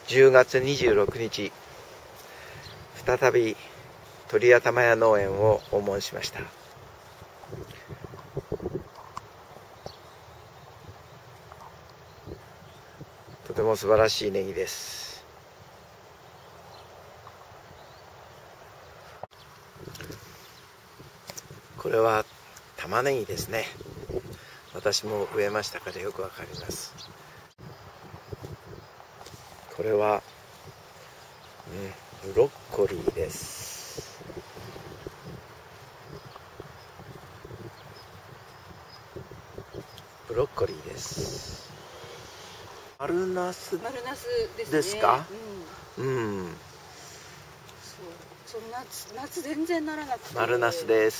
10月26日、再び鳥屋玉屋農園を訪問しました。とても素晴らしいネギです。これは玉ねぎですね。私も植えましたからよくわかります。これは、ブロッコリーです。ブロッコリーです。丸ナスですか？そう夏全然ならなくて。 丸ナスです。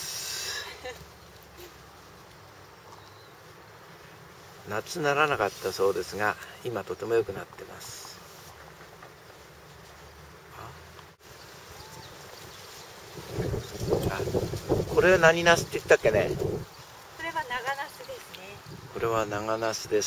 夏ならなかったそうですが、今とても良くなってます。これは何ナスって言ったっけね？ これは長ナスですね。 これは長ナスです。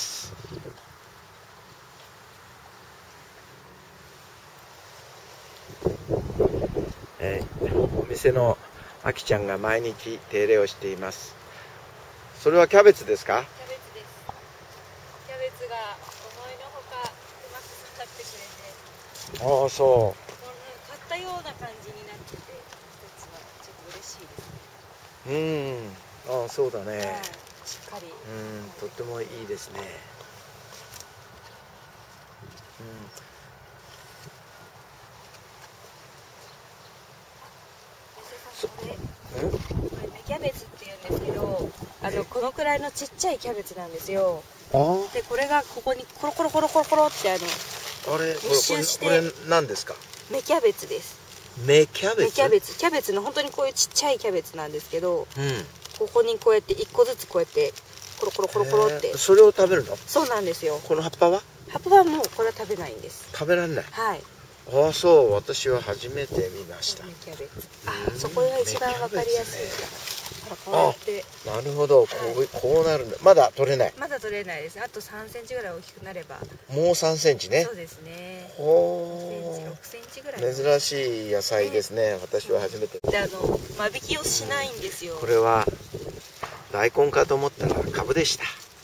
お店のあきちゃんが毎日手入れをしています。それはキャベツですか？ キャベツです。キャベツが思いのほかうまく育ってくれて、 ああ、そう。 買ったような感じになってて、一つはちょっと嬉しいです。 ああ、そうだね。 しっかり。 とってもいいですね。 これ芽キャベツっていうんですけど、このくらいのちっちゃいキャベツなんですよ。で、これがここにコロコロコロコロコロって密集して。 これ何ですか？ 芽キャベツです。 芽キャベツ？ 芽キャベツ。キャベツの本当にこういうちっちゃいキャベツなんですけど、ここにこうやって1個ずつこうやってコロコロコロコロって。 それを食べるの？ そうなんですよ。 この葉っぱは？ 葉っぱはもうこれは食べないんです。 食べられない？ はい。 ああ、そう。私は初めて見ました。 芽キャベツ。そこが一番わかりやすい。こうやって。 なるほど。こうなるんだ。まだ取れない？ まだ取れないです。あと3センチぐらい大きくなれば。 もう3センチね。 そうですね。 6 センチぐらい。 珍しい野菜ですね。私は初めて。 で、間引きをしないんですよ。 これは大根かと思ったらカブでした。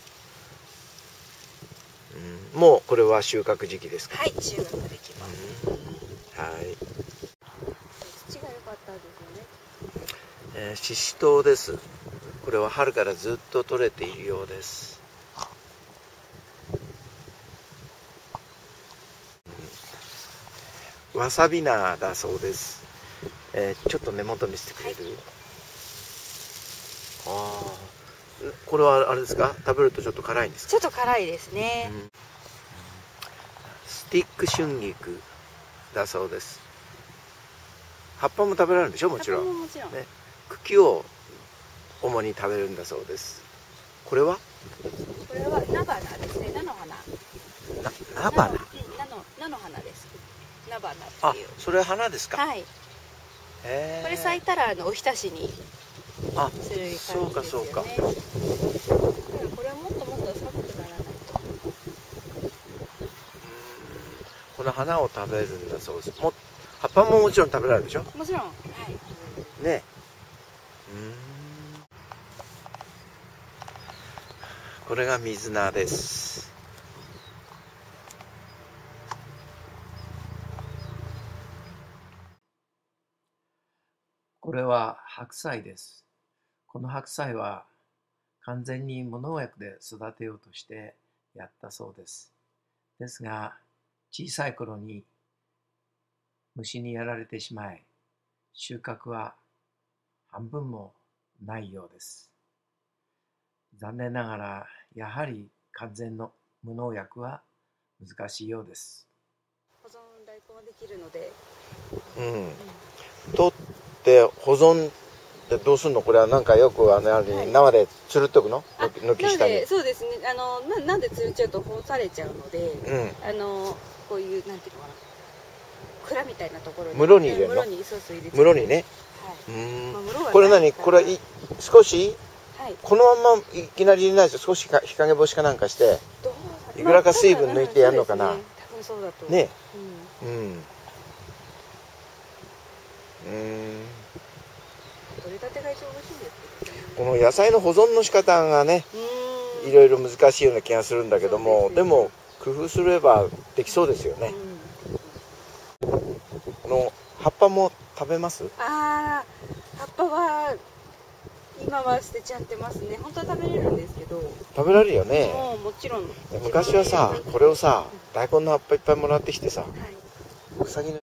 もうこれは収穫時期ですか？ はい、収穫できます。 はい。 土が良かったですよね。 ししとうです。これは春からずっと取れているようです。わさび菜だそうです。ちょっと根元見せてくれる？これはあれですか？食べるとちょっと辛いんですか？ ちょっと辛いですね。 スティック春菊だそうです。葉っぱも食べられるんでしょ？もちろん。 もちろん。 ね、茎を主に食べるんだそうです。これは？ これは菜花ですね。菜の花。 菜花？ 菜の花です。菜花っていう。 それは花ですか？ はい。これ咲いたらおひたしにする感じですよね。 そうか。 これはもっともっと寒くならないと。 この花を食べるんだそうです。葉っぱももちろん食べられるでしょ？ もちろん。はい。 ね。これが水菜です。これは白菜です。この白菜は完全に無農薬で育てようとしてやったそうです。ですが、小さい頃に虫にやられてしまい、収穫は半分もないようです。残念ながら、やはり完全の無農薬は難しいようです。 保存大根はできるので。 取って保存ってどうすんの？これはなんかよく生でつるっとくの？軒下に。 そうですね。なんでつるっちゃうと干されちゃうので、こういうなんていうのかな、蔵みたいなところに。 室に入れるの？室にね。これ何？これ少し？このままいきなり入れないと少し日陰干しかなんかして、いくらか水分抜いてやるのかな？ 多分そうだと。 ね。 うん。取れたてが一番美味しいんですけどね。 この野菜の保存の仕方がね、いろいろ難しいような気がするんだけども、でも工夫すればできそうですよね。この葉っぱも食べます？ ああ、葉っぱは今は捨てちゃってますね。本当は食べれるんですけど。 食べられるよね。 もちろん。 昔はさ、これをさ、大根の葉っぱいっぱいもらってきてさ、 はい。 うさぎの